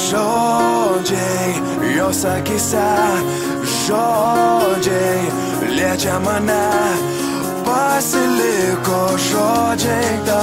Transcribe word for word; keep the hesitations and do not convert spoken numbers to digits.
žodžiai, jos akise, žodžiai liečia mane, pasiliko žodžiai.